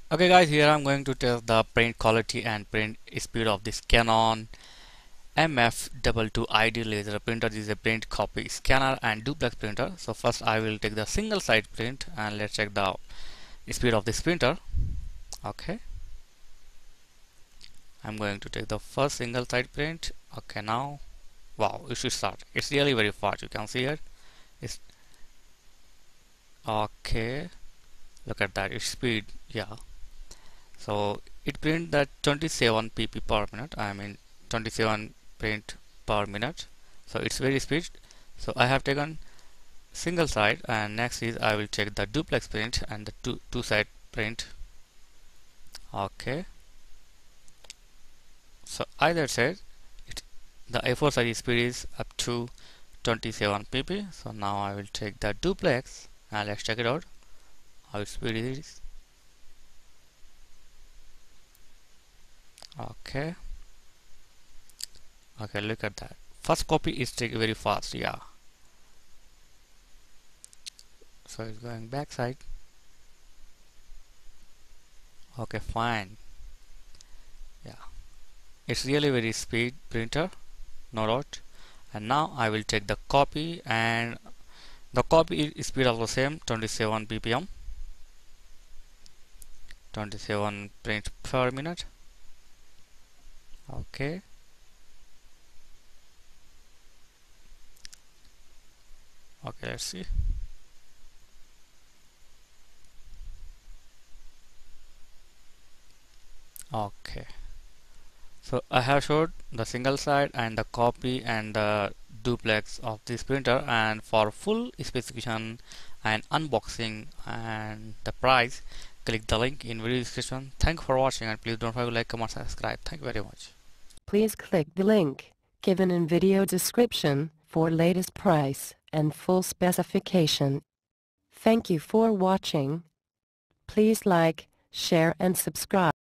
Okay guys, here I'm going to test the print quality and print speed of this Canon MF22ID laser printer. This is a print copy scanner and duplex printer. So first I will take the single side print and let's check the speed of this printer. Okay, I'm going to take the first single side print. Okay, now wow, it should start. It's really very fast. You can see it. It's okay. Look at that. Its speed. Yeah. So it print that 27 pp per minute. I mean 27 print per minute. So it's very speed. So I have taken single side, and next is I will check the duplex print and the two side print. Okay. So either side, the A4 size speed is up to 27 pp. So now I will take the duplex and let's check it out. How speed it is. Okay. Okay, look at that. First copy is taking very fast. Yeah. So it's going backside. Okay, fine. Yeah, it's really very speed printer, no doubt. And now I will take the copy, and the copy is speed also same, 27 ppm, 27 print per minute. Okay. Okay, let's see. Okay, so I have showed the single side and the copy and the duplex of this printer, and for full specification and unboxing and the price, click the link in video description. Thank you for watching, and please don't forget to like, comment, subscribe. Thank you very much. Please click the link given in video description for latest price and full specification. Thank you for watching. Please like, share and subscribe.